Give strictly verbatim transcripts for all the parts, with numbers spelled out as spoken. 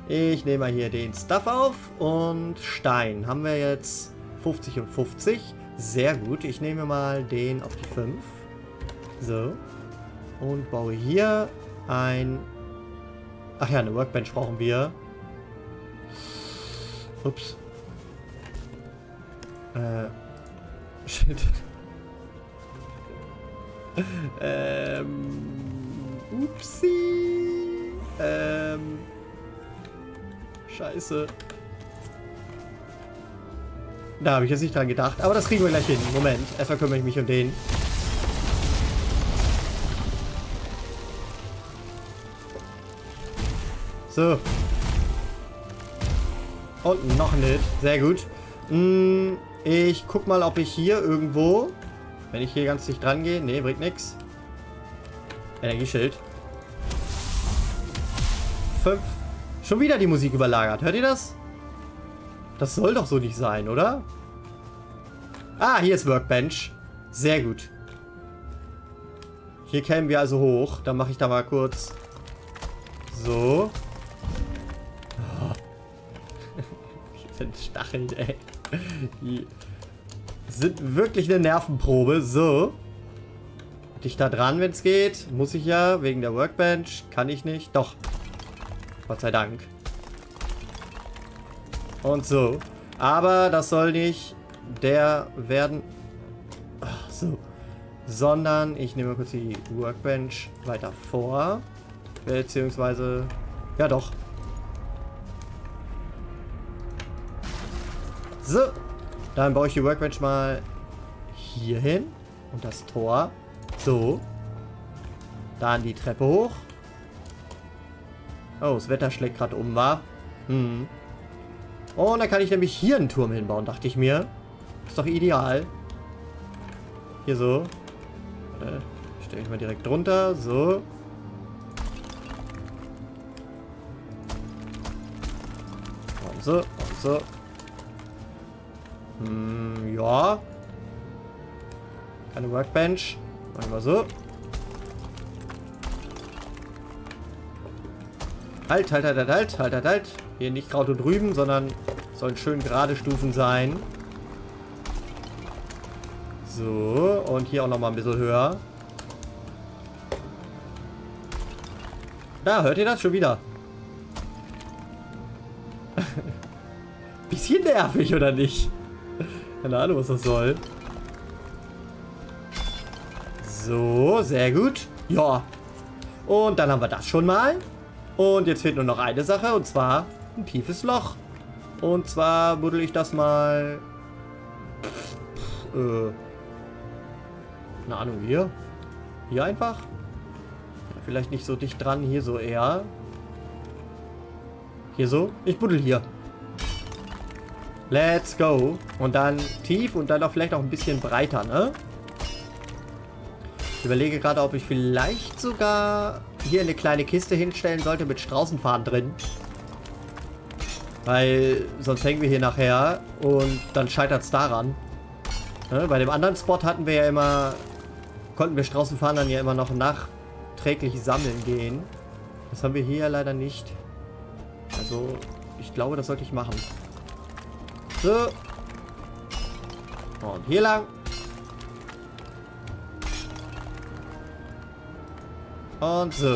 Ich nehme mal hier den Stuff auf und Stein. Haben wir jetzt fünfzig und fünfzig. Sehr gut. Ich nehme mal den auf die fünf. So. Und baue hier ein... Ach ja, eine Workbench brauchen wir. Ups. Äh. Shit. ähm. Upsi. Ähm. Scheiße. Da habe ich jetzt nicht dran gedacht. Aber das kriegen wir gleich hin. Moment. Erstmal kümmere ich mich um den. So. Und noch nicht. Sehr gut. Hm, ich guck mal, ob ich hier irgendwo... Wenn ich hier ganz dicht dran gehe... Nee, bringt nichts. Energieschild. Fünf. Schon wieder die Musik überlagert. Hört ihr das? Das soll doch so nicht sein, oder? Ah, hier ist Workbench. Sehr gut. Hier kämen wir also hoch. Dann mache ich da mal kurz... So. Oh. Die sind Stacheln, ey. Die sind wirklich eine Nervenprobe. So. Dich da dran, wenn es geht. Muss ich ja, wegen der Workbench. Kann ich nicht. Doch. Gott sei Dank. Und so. Aber das soll nicht der werden. Ach, so. Sondern ich nehme kurz die Workbench weiter vor. Beziehungsweise... Ja, doch. So. Dann baue ich die Workbench mal hier hin. Und das Tor. So. Dann die Treppe hoch. Oh, das Wetter schlägt gerade um, wa? Hm. Und dann kann ich nämlich hier einen Turm hinbauen, dachte ich mir. Ist doch ideal. Hier so. Warte. Stelle ich mal direkt drunter. So. Und so. Und so. Hm, ja. Keine Workbench. Machen wir so. Halt, halt, halt, halt, halt, halt, halt, halt. Hier nicht Kraut und Rüben, sondern sollen schön gerade Stufen sein. So, und hier auch nochmal ein bisschen höher. Da, hört ihr das schon wieder? Bisschen nervig, oder nicht? Keine Ahnung, was das soll. So, sehr gut. Ja. Und dann haben wir das schon mal. Und jetzt fehlt nur noch eine Sache, und zwar ein tiefes Loch. Und zwar buddel ich das mal... Pff, pff, äh... Keine Ahnung, hier. Hier einfach. Vielleicht nicht so dicht dran, hier so eher. Hier so. Ich buddel hier. Let's go. Und dann tief und dann auch vielleicht auch ein bisschen breiter, ne? Ich überlege gerade, ob ich vielleicht sogar hier eine kleine Kiste hinstellen sollte mit Straußenfaden drin. Weil sonst hängen wir hier nachher und dann scheitert es daran. Ne? Bei dem anderen Spot hatten wir ja immer, konnten wir Straußenfaden dann ja immer noch nachträglich sammeln gehen. Das haben wir hier ja leider nicht. Also, ich glaube, das sollte ich machen. So. Und hier lang. Und so.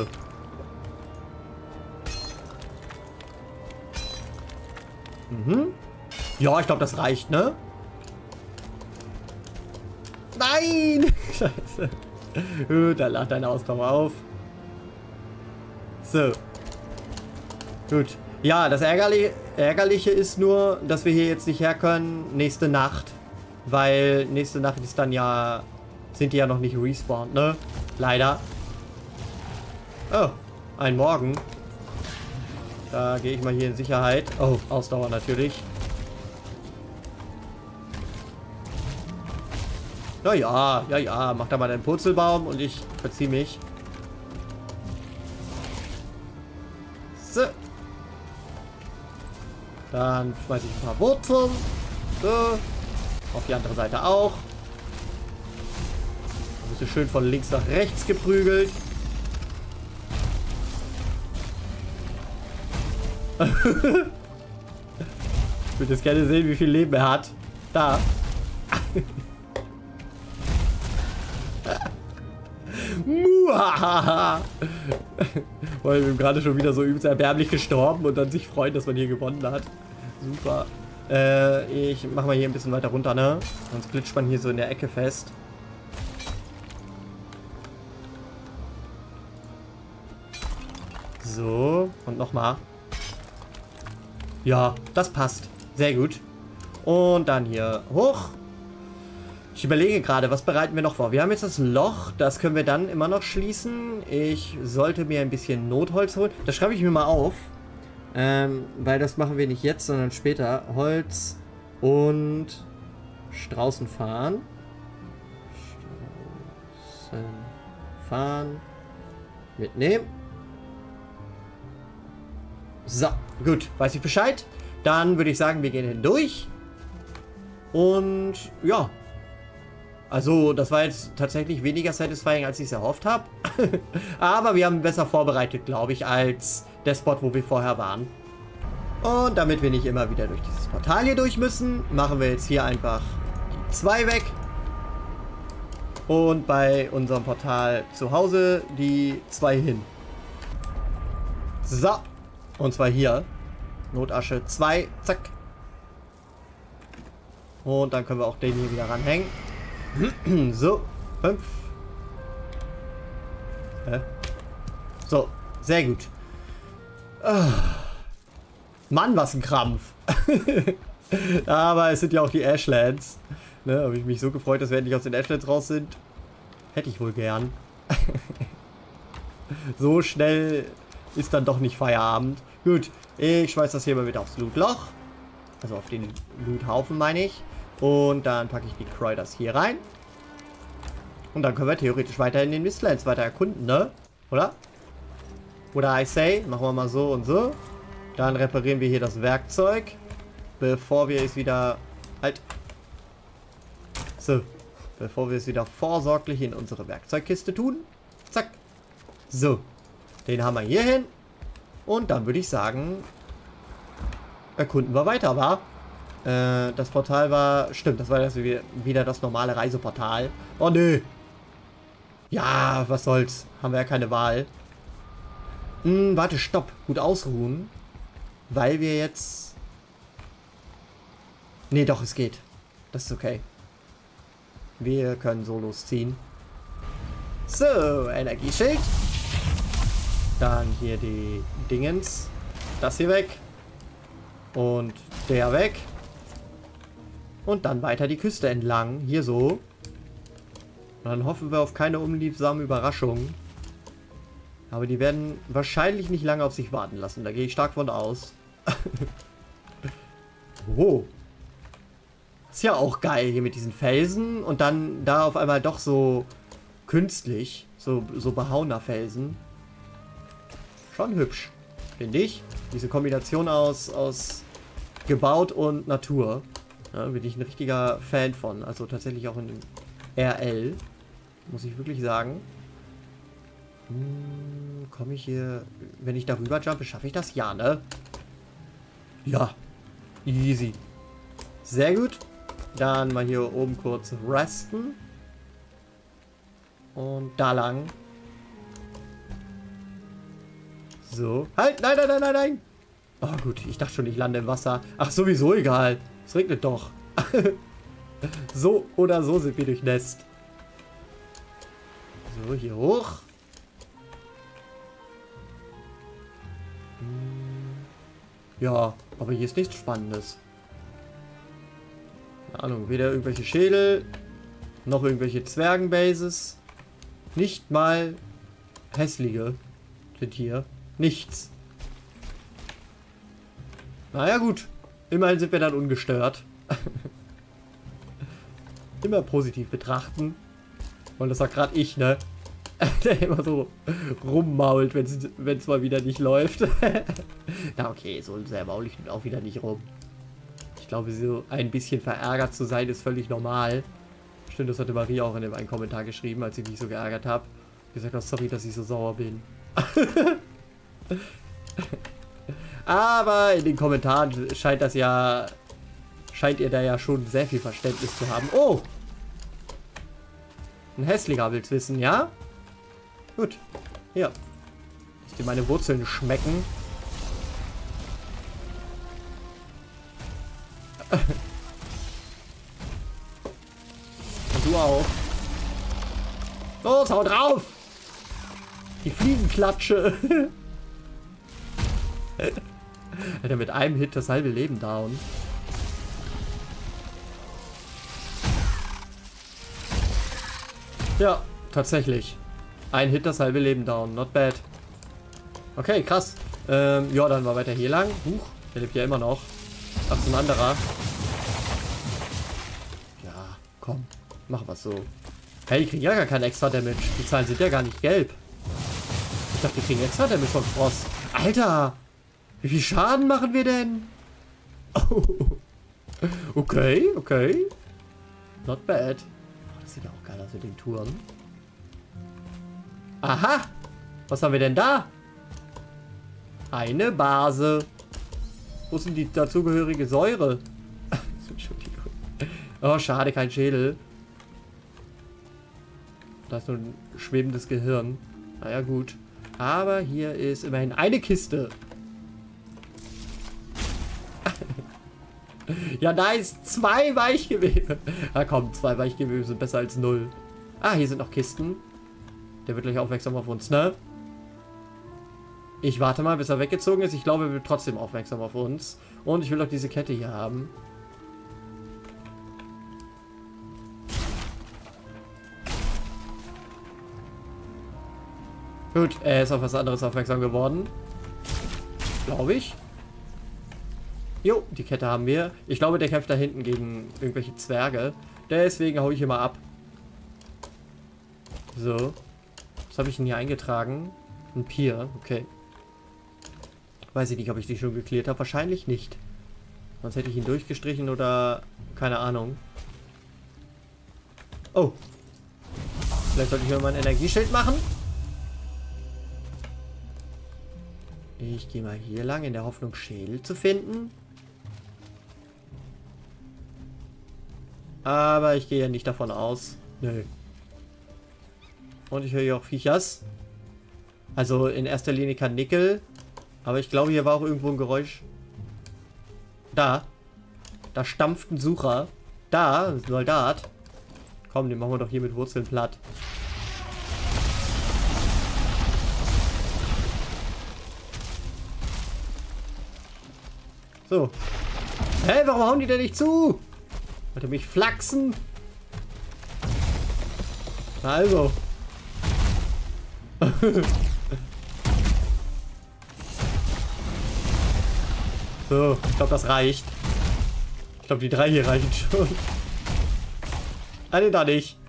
Mhm. Ja, ich glaube, das reicht, ne? Nein! Scheiße. Da lacht deine Ausdauer auf. So. Gut. Ja, das Ärgerliche, Ärgerliche ist nur, dass wir hier jetzt nicht her können nächste Nacht. Weil nächste Nacht ist dann ja... Sind die ja noch nicht respawned, ne? Leider. Oh, ein Morgen. Da gehe ich mal hier in Sicherheit. Oh, Ausdauer natürlich. Na ja, ja, ja. Mach da mal den Purzelbaum und ich verziehe mich. So. Dann schmeiße ich ein paar Wurzeln. So. Auf die andere Seite auch. Dann bist du schön von links nach rechts geprügelt. Ich würde jetzt gerne sehen, wie viel Leben er hat. Da. Muahaha. Weil wir gerade schon wieder so übelst erbärmlich gestorben und dann sich freuen, dass man hier gewonnen hat. Super. Äh, ich mach mal hier ein bisschen weiter runter, ne? Sonst glitscht man hier so in der Ecke fest. So, und nochmal. Ja, das passt. Sehr gut. Und dann hier hoch. Ich überlege gerade, was bereiten wir noch vor? Wir haben jetzt das Loch, das können wir dann immer noch schließen. Ich sollte mir ein bisschen Notholz holen. Das schreibe ich mir mal auf. Ähm, weil das machen wir nicht jetzt, sondern später. Holz und Straußen fahren. Straußen fahren. Mitnehmen. So, gut. Weiß ich Bescheid. Dann würde ich sagen, wir gehen hindurch. Und ja. Also, das war jetzt tatsächlich weniger satisfying, als ich es erhofft habe. Aber wir haben besser vorbereitet, glaube ich, als der Spot, wo wir vorher waren. Und damit wir nicht immer wieder durch dieses Portal hier durch müssen, machen wir jetzt hier einfach die zwei weg. Und bei unserem Portal zu Hause die zwei hin. So. Und zwar hier. Notasche zwei. Zack. Und dann können wir auch den hier wieder ranhängen. So, fünf. Hä? So, sehr gut. Ah. Mann, was ein Krampf. Aber es sind ja auch die Ashlands. Ne, habe ich mich so gefreut, dass wir endlich aus den Ashlands raus sind. Hätte ich wohl gern. So schnell ist dann doch nicht Feierabend. Gut, ich schmeiß das hier mal wieder aufs Lootloch. Also auf den Loothaufen, meine ich. Und dann packe ich die Croyders hier rein. Und dann können wir theoretisch weiter in den Mistlands weiter erkunden, ne? Oder? Oder I say, machen wir mal so und so. Dann reparieren wir hier das Werkzeug. Bevor wir es wieder... Halt. So. Bevor wir es wieder vorsorglich in unsere Werkzeugkiste tun. Zack. So. Den haben wir hier hin. Und dann würde ich sagen... Erkunden wir weiter, wa? Äh, das Portal war... Stimmt, das war das wieder das normale Reiseportal. Oh, nö. Ja, was soll's. Haben wir ja keine Wahl. Hm, warte, stopp. Gut ausruhen. Weil wir jetzt... Nee, doch, es geht. Das ist okay. Wir können so losziehen. So, Energieschild. Dann hier die Dingens. Das hier weg. Und der weg. Und dann weiter die Küste entlang. Hier so. Und dann hoffen wir auf keine unliebsamen Überraschungen. Aber die werden wahrscheinlich nicht lange auf sich warten lassen. Da gehe ich stark von aus. Oh. Ist ja auch geil hier mit diesen Felsen. Und dann da auf einmal doch so künstlich. So, so behauener Felsen. Schon hübsch. Finde ich. Diese Kombination aus, aus gebaut und Natur. Ja, bin ich ein richtiger Fan von. Also tatsächlich auch in R L. Muss ich wirklich sagen. Hm, komme ich hier... Wenn ich darüber jumpe, schaffe ich das? Ja, ne? Ja. Easy. Sehr gut. Dann mal hier oben kurz resten. Und da lang. So. Halt! Nein, nein, nein, nein, nein! Oh gut, ich dachte schon, ich lande im Wasser. Ach, sowieso egal. Es regnet doch. So oder so sind wir durchnässt. So, hier hoch. Ja, aber hier ist nichts Spannendes. Keine Ahnung, weder irgendwelche Schädel, noch irgendwelche Zwergenbases. Nicht mal hässliche sind hier. Nichts. Naja gut, immerhin sind wir dann ungestört. Immer positiv betrachten. Und das war gerade ich, ne? Der immer so rummault, wenn es mal wieder nicht läuft. Na okay, so sehr maul ich auch wieder nicht rum. Ich glaube, so ein bisschen verärgert zu sein, ist völlig normal. Stimmt, das hatte Maria auch in dem einen Kommentar geschrieben, als ich mich so geärgert habe. Gesagt habe, sorry, dass ich so sauer bin. Aber in den Kommentaren scheint das ja... Scheint ihr da ja schon sehr viel Verständnis zu haben. Oh! Ein Hässlicher will's wissen, ja? Gut. Hier. Lass dir meine Wurzeln schmecken. Und du auch. Los, hau drauf! Die Fliegenklatsche. Alter, mit einem Hit das halbe Leben down. Ja, tatsächlich. Ein Hit das halbe Leben down. Not bad. Okay, krass. Ähm, ja, dann mal weiter hier lang. Huch, der lebt ja immer noch. Ach, so ein anderer. Ja, komm. Mach was so. Hey, die kriegen ja gar kein extra Damage. Die Zahlen sind ja gar nicht gelb. Ich dachte, die kriegen extra Damage von Frost. Alter! Wie viel Schaden machen wir denn? Oh. Okay, okay. Not bad. Oh, das sieht ja auch geil aus mit den Touren. Aha! Was haben wir denn da? Eine Base. Wo ist denn die dazugehörige Säure? Entschuldigung. Oh, schade, kein Schädel. Da ist nur ein schwebendes Gehirn. Naja, gut. Aber hier ist immerhin eine Kiste. Ja, nice. Zwei Weichgewebe. Na komm, zwei Weichgewebe sind besser als null. Ah, hier sind noch Kisten. Der wird gleich aufmerksam auf uns, ne? Ich warte mal, bis er weggezogen ist. Ich glaube, er wird trotzdem aufmerksam auf uns. Und ich will auch diese Kette hier haben. Gut, er ist auf was anderes aufmerksam geworden. Glaube ich. Jo, die Kette haben wir. Ich glaube, der kämpft da hinten gegen irgendwelche Zwerge. Deswegen hau ich hier mal ab. So. Was habe ich denn hier eingetragen? Ein Pier, okay. Weiß ich nicht, ob ich die schon geklärt habe. Wahrscheinlich nicht. Sonst hätte ich ihn durchgestrichen oder... keine Ahnung. Oh. Vielleicht sollte ich mir mal ein Energieschild machen. Ich gehe mal hier lang, in der Hoffnung, Schädel zu finden. Aber ich gehe ja nicht davon aus. Nö. Und ich höre hier auch Viechers. Also in erster Linie kein Nickel. Aber ich glaube, hier war auch irgendwo ein Geräusch. Da. Da stampft ein Sucher. Da, ein Soldat. Komm, den machen wir doch hier mit Wurzeln platt. So. Hä, hey, warum hauen die denn nicht zu? Wollt ihr mich flachsen? Na also. So, ich glaube, das reicht. Ich glaube, die drei hier reichen schon. Ah, nee, da nicht.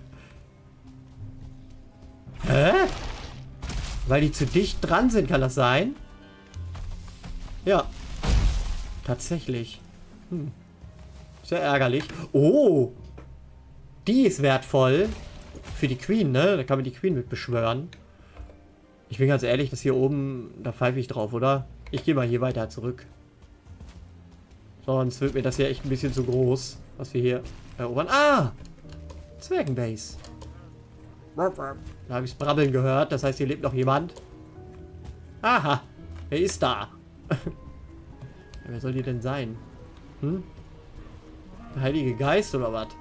Hä? Weil die zu dicht dran sind, kann das sein? Ja. Tatsächlich. Hm. Sehr ärgerlich. Oh! Die ist wertvoll. Für die Queen, ne? Da kann man die Queen mit beschwören. Ich bin ganz ehrlich, das hier oben, da pfeife ich drauf, oder? Ich gehe mal hier weiter zurück. Sonst wird mir das hier echt ein bisschen zu groß, was wir hier erobern. Ah! Zwergenbase. Da habe ich Brabbeln gehört. Das heißt, hier lebt noch jemand. Aha! Wer ist da? Wer soll die denn sein? Hm? Der Heilige Geist oder was?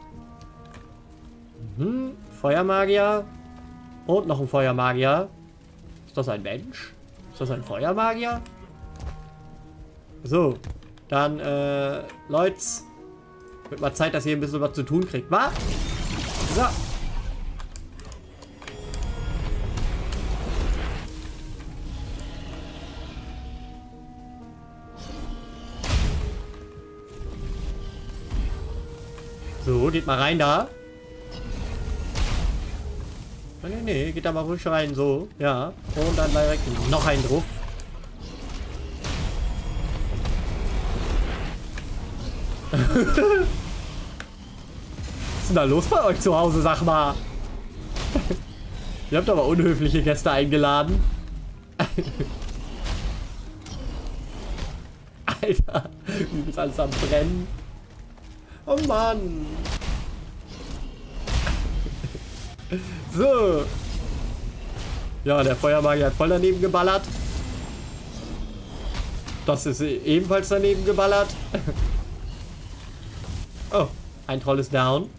Mhm. Feuermagier. Und noch ein Feuermagier. Ist das ein Mensch? Ist das ein Feuermagier? So. Dann, äh, Leute. Wird mal Zeit, dass ihr ein bisschen was zu tun kriegt. Was? So. So, geht mal rein da. Oh, nee, nee, geht da mal ruhig rein, so. Ja. Und dann direkt noch ein drauf. Was ist denn da los bei euch zu Hause, sag mal? Ihr habt aber unhöfliche Gäste eingeladen. Alter. Wie ist alles am Brennen. Oh Mann. So. Ja, der Feuermagier hat voll daneben geballert. Das ist ebenfalls daneben geballert. Oh, ein Troll ist down.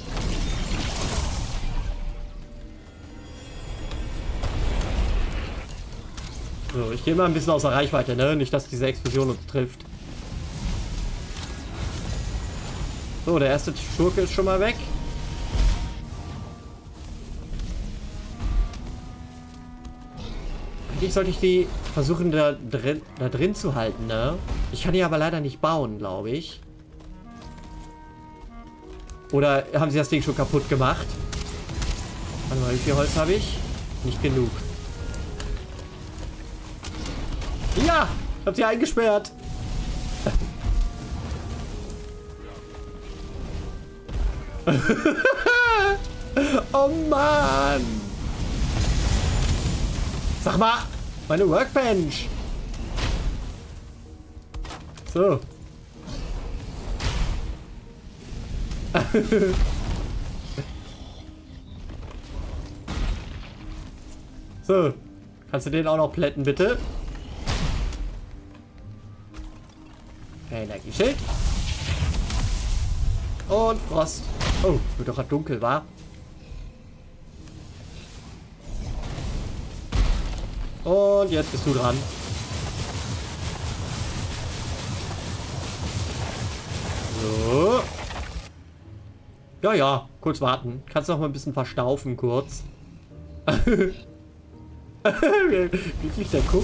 So, ich gehe mal ein bisschen außer Reichweite, ne? Nicht, dass diese Explosion uns trifft. So, der erste Schurke ist schon mal weg. Eigentlich sollte ich die versuchen, da drin, da drin zu halten, ne? Ich kann die aber leider nicht bauen, glaube ich. Oder haben sie das Ding schon kaputt gemacht? Warte mal, wie viel Holz habe ich? Nicht genug. Ja! Ich hab sie eingesperrt. Oh Mann! Sag mal! Meine Workbench! So. So. Kannst du den auch noch plätten, bitte? Energieschild. Und Frost. Oh, wird doch grad dunkel, war. Und jetzt bist du dran. So. Ja, ja. Kurz warten. Kannst noch mal ein bisschen verstaufen, kurz. Wirklich, der guckt.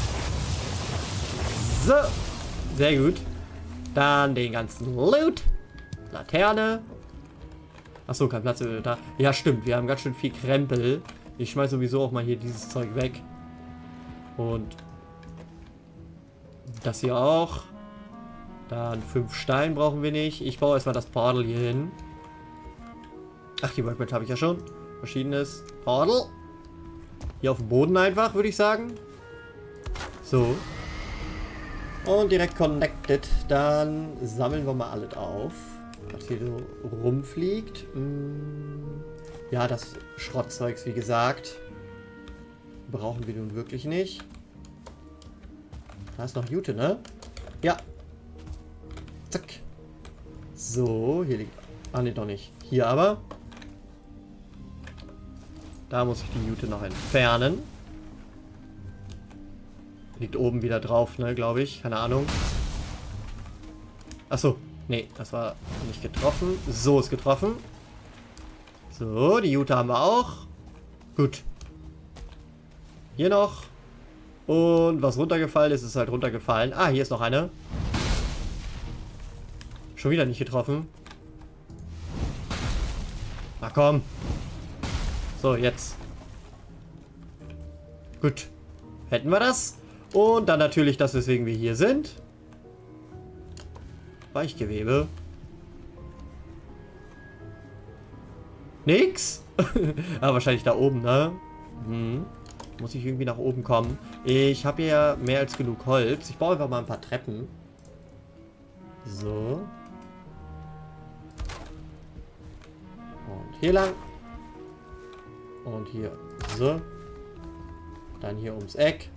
So. Sehr gut. Dann den ganzen Loot. Laterne. Achso, kein Platz da. Ja, stimmt. Wir haben ganz schön viel Krempel. Ich schmeiß sowieso auch mal hier dieses Zeug weg. Und das hier auch. Dann fünf Steine brauchen wir nicht. Ich baue erstmal das Portal hier hin. Ach, die Workbench habe ich ja schon. Verschiedenes Portal. Hier auf dem Boden einfach, würde ich sagen. So. Und direkt connected. Dann sammeln wir mal alles auf, was hier so rumfliegt. Ja, das Schrottzeugs, wie gesagt, brauchen wir nun wirklich nicht. Da ist noch Jute, ne? Ja. Zack. So, hier liegt... Ah, ne, doch nicht. Hier aber. Da muss ich die Jute noch entfernen. Liegt oben wieder drauf, ne, glaube ich. Keine Ahnung. Achso. Nee, das war nicht getroffen. So ist getroffen. So, die Jute haben wir auch. Gut. Hier noch. Und was runtergefallen ist, ist halt runtergefallen. Ah, hier ist noch eine. Schon wieder nicht getroffen. Na komm. So, jetzt. Gut. Hätten wir das. Und dann natürlich das, weswegen wir hier sind. Weichgewebe. Nix. Aber wahrscheinlich da oben, ne? Hm. Muss ich irgendwie nach oben kommen. Ich habe ja mehr als genug Holz. Ich baue einfach mal ein paar Treppen. So. Und hier lang. Und hier. So. Dann hier ums Eck.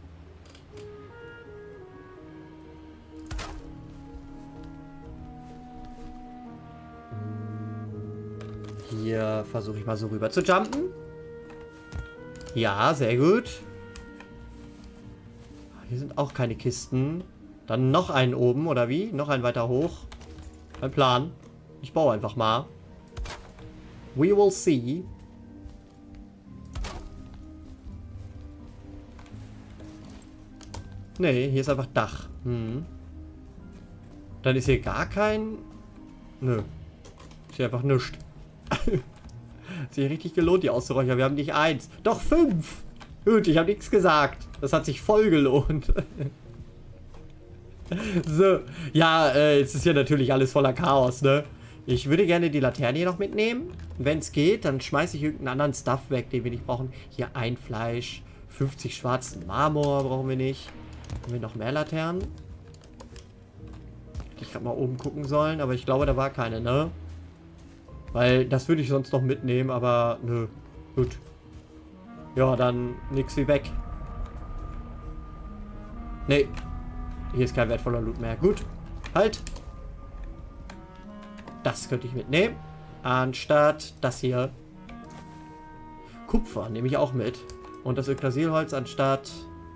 Hier versuche ich mal so rüber zu jumpen. Ja, sehr gut. Hier sind auch keine Kisten. Dann noch einen oben, oder wie? Noch einen weiter hoch. Mein Plan. Ich baue einfach mal. We will see. Nee, hier ist einfach Dach. Hm. Dann ist hier gar kein... Nö. Ist hier einfach nichts. Hat sich richtig gelohnt, die auszuräuchern. Wir haben nicht eins. Doch fünf. Gut, ich habe nichts gesagt. Das hat sich voll gelohnt. So. Ja, äh, jetzt ist hier natürlich alles voller Chaos, ne? Ich würde gerne die Laterne hier noch mitnehmen. Wenn es geht, dann schmeiße ich irgendeinen anderen Stuff weg, den wir nicht brauchen. Hier ein Fleisch. fünfzig schwarzen Marmor brauchen wir nicht. Haben wir noch mehr Laternen? Hätte ich gerade mal oben gucken sollen, aber ich glaube, da war keine, ne? Weil das würde ich sonst noch mitnehmen, aber nö. Gut. Ja, dann nix wie weg. Nee. Hier ist kein wertvoller Loot mehr. Gut. Halt. Das könnte ich mitnehmen. Anstatt das hier. Kupfer nehme ich auch mit. Und das Yggdrasilholz anstatt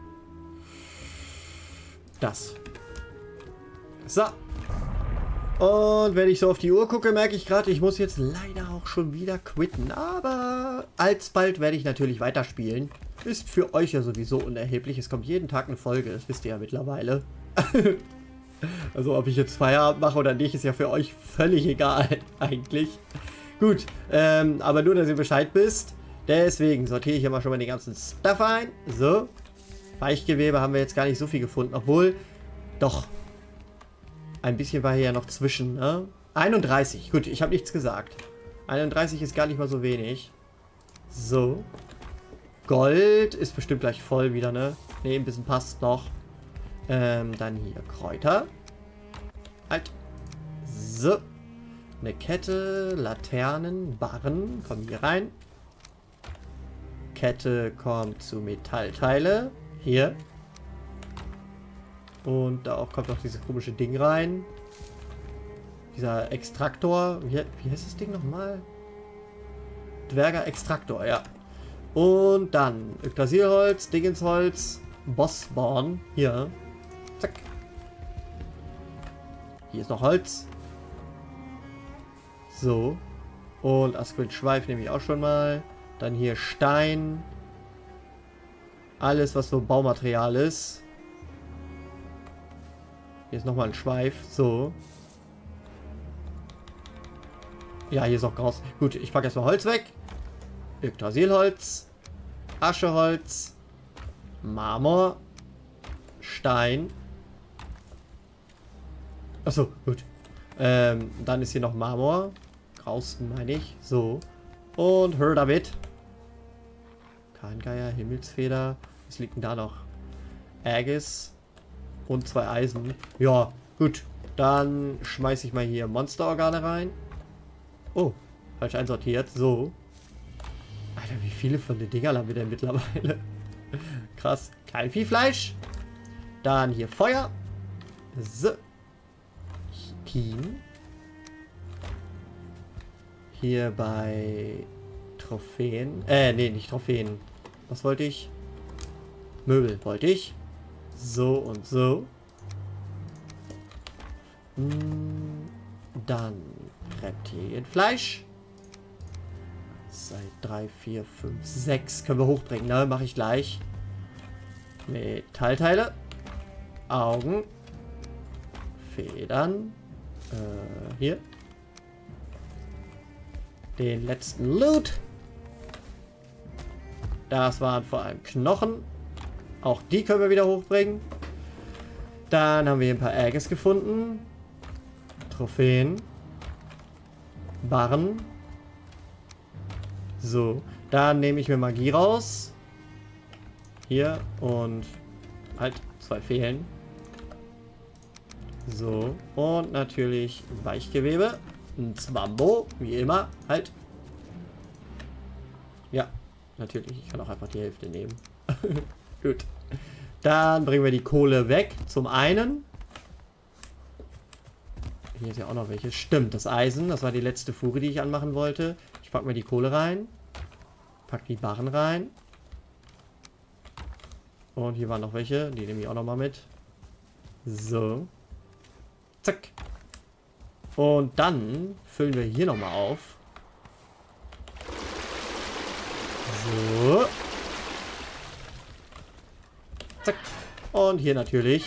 das. So. Und wenn ich so auf die Uhr gucke, merke ich gerade, ich muss jetzt leider auch schon wieder quitten. Aber alsbald werde ich natürlich weiterspielen. Ist für euch ja sowieso unerheblich. Es kommt jeden Tag eine Folge, das wisst ihr ja mittlerweile. Also ob ich jetzt Feierabend mache oder nicht, ist ja für euch völlig egal eigentlich. Gut, ähm, aber nur, dass ihr Bescheid wisst. Deswegen sortiere ich hier mal schon mal den ganzen Stuff ein. So. Weichgewebe haben wir jetzt gar nicht so viel gefunden. Obwohl, doch. Ein bisschen war hier ja noch zwischen, ne? einunddreißig. Gut, ich habe nichts gesagt. einunddreißig ist gar nicht mal so wenig. So. Gold ist bestimmt gleich voll wieder, ne? Ne, ein bisschen passt noch. Ähm, dann hier Kräuter. Halt. So. Eine Kette, Laternen, Barren. Kommen hier rein. Kette kommt zu Metallteile. Hier. Und da auch kommt noch dieses komische Ding rein. Dieser Extraktor. Wie, wie heißt das Ding nochmal? Dwerger Extraktor, ja. Und dann Yggdrasilholz, Dingensholz, Bossborn. Hier. Zack. Hier ist noch Holz. So. Und Asquith Schweif nehme ich auch schon mal. Dann hier Stein. Alles, was so Baumaterial ist. Hier ist nochmal ein Schweif. So. Ja, hier ist auch Gras. Gut, ich packe erstmal Holz weg. Yggdrasilholz. Ascheholz. Marmor. Stein. Achso, gut. Ähm, dann ist hier noch Marmor. Grausten meine ich. So. Und hör damit. Kahngeier, Himmelsfeder. Was liegt denn da noch? Aegis. Und zwei Eisen. Ja, gut. Dann schmeiße ich mal hier Monsterorgane rein. Oh, falsch einsortiert. So. Alter, wie viele von den Dingern haben wir denn mittlerweile? Krass. Kleinviehfleisch. Dann hier Feuer. So. Chitin. Hier bei Trophäen. Äh, nee, nicht Trophäen. Was wollte ich? Möbel wollte ich. So und so. Dann Reptilienfleisch. Seit drei, vier, fünf, sechs können wir hochbringen, ne? Mache ich gleich. Metallteile. Augen. Federn. Äh, hier. Den letzten Loot. Das waren vor allem Knochen. Auch die können wir wieder hochbringen. Dann haben wir hier ein paar Aegis gefunden. Trophäen. Barren. So. Dann nehme ich mir Magie raus. Hier. Und halt, zwei fehlen. So. Und natürlich Weichgewebe. Ein Zwambo. Wie immer. Halt. Ja. Natürlich. Ich kann auch einfach die Hälfte nehmen. Gut. Dann bringen wir die Kohle weg. Zum einen. Hier ist ja auch noch welche. Stimmt, das Eisen. Das war die letzte Fuhre, die ich anmachen wollte. Ich packe mir die Kohle rein. Pack die Barren rein. Und hier waren noch welche. Die nehme ich auch noch mal mit. So. Zack. Und dann füllen wir hier noch mal auf. So. Zack. Und hier natürlich.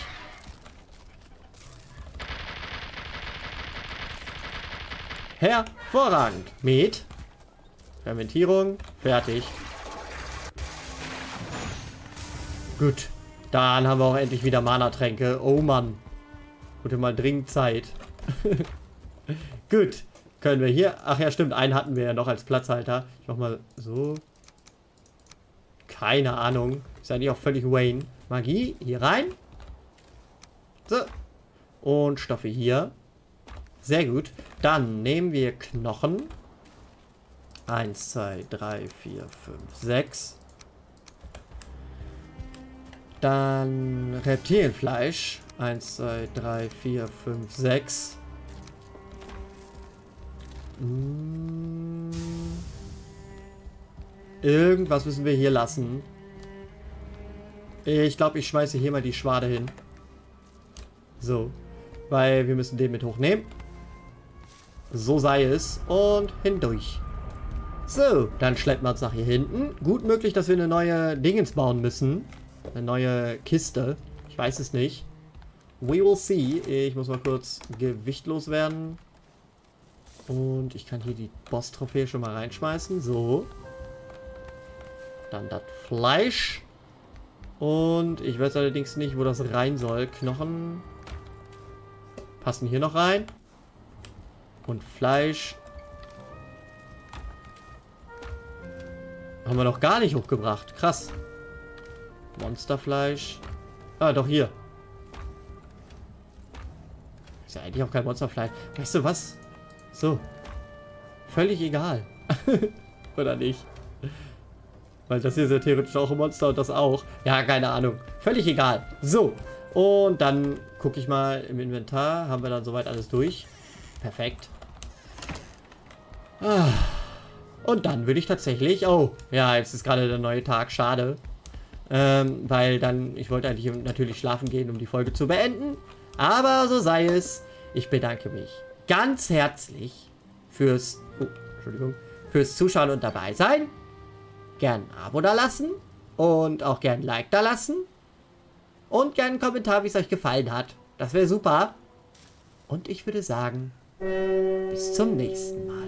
Hervorragend. Met. Fermentierung. Fertig. Gut. Dann haben wir auch endlich wieder Mana-Tränke. Oh Mann. Wurde mal dringend Zeit. Gut. Können wir hier... Ach ja, stimmt. Einen hatten wir ja noch als Platzhalter. Ich mach mal so. Keine Ahnung. Ist eigentlich auch völlig Wayne. Magie. Hier rein. So. Und Stoffe hier. Sehr gut. Dann nehmen wir Knochen. eins, zwei, drei, vier, fünf, sechs. Dann Reptilienfleisch. eins, zwei, drei, vier, fünf, sechs. Hm. Irgendwas müssen wir hier lassen. Ich glaube, ich schmeiße hier mal die Schwade hin. So. Weil wir müssen den mit hochnehmen. So sei es. Und hindurch. So, dann schleppen wir uns nach hier hinten. Gut möglich, dass wir eine neue Dingens bauen müssen. Eine neue Kiste. Ich weiß es nicht. We will see. Ich muss mal kurz gewichtlos werden. Und ich kann hier die Boss-Trophäe schon mal reinschmeißen. So. Dann das Fleisch. Und ich weiß allerdings nicht, wo das rein soll. Knochen passen hier noch rein. Und Fleisch haben wir noch gar nicht hochgebracht. Krass. Monsterfleisch. Ah, doch hier. Ist ja eigentlich auch kein Monsterfleisch. Weißt du was? So. Völlig egal. Oder nicht? Weil das hier ist ja theoretisch auch ein Monster und das auch. Ja, keine Ahnung. Völlig egal. So. Und dann gucke ich mal im Inventar. Haben wir dann soweit alles durch. Perfekt. Ah. Und dann würde ich tatsächlich... Oh, ja, jetzt ist gerade der neue Tag. Schade. Ähm, weil dann... Ich wollte eigentlich natürlich schlafen gehen, um die Folge zu beenden. Aber so sei es. Ich bedanke mich ganz herzlich fürs... Oh, Entschuldigung. Fürs Zuschauen und dabei sein. Gern ein Abo da lassen. Und auch gern ein Like da lassen. Und gern einen Kommentar, wie es euch gefallen hat. Das wäre super. Und ich würde sagen... Bis zum nächsten Mal.